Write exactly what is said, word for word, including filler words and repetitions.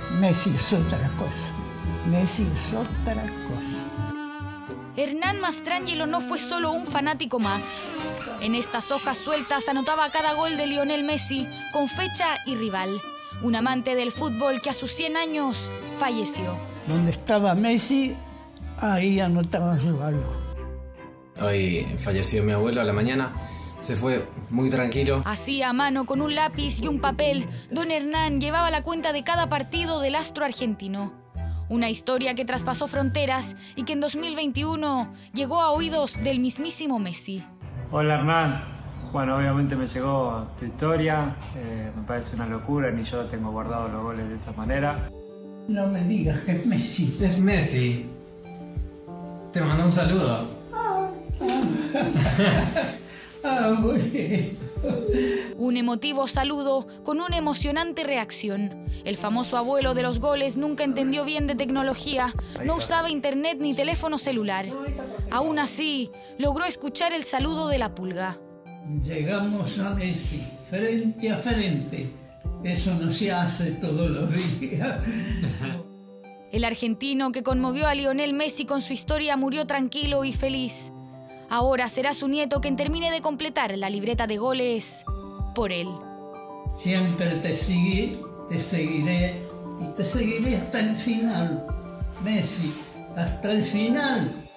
Messi es otra cosa. Messi es otra cosa. Hernán Mastrangelo no fue solo un fanático más. En estas hojas sueltas anotaba cada gol de Lionel Messi con fecha y rival. Un amante del fútbol que a sus cien años falleció. Donde estaba Messi, ahí anotaba yo algo. Hoy falleció mi abuelo a la mañana. Se fue muy tranquilo. Así, a mano, con un lápiz y un papel, don Hernán llevaba la cuenta de cada partido del astro argentino. Una historia que traspasó fronteras y que en dos mil veintiuno llegó a oídos del mismísimo Messi. Hola, Hernán. Bueno, obviamente me llegó tu historia. Eh, me parece una locura, ni yo tengo guardados los goles de esa manera. No me digas que es Messi. Es Messi. Te mando un saludo. Ah, ah, bueno. Un emotivo saludo con una emocionante reacción. El famoso abuelo de los goles nunca entendió bien de tecnología, no usaba internet ni teléfono celular. Aún así, logró escuchar el saludo de la Pulga. Llegamos a Messi, frente a frente. Eso no se hace todos los días. El argentino que conmovió a Lionel Messi con su historia murió tranquilo y feliz. Ahora será su nieto quien termine de completar la libreta de goles por él. Siempre te seguí, te seguiré y te seguiré hasta el final, Messi, hasta el final.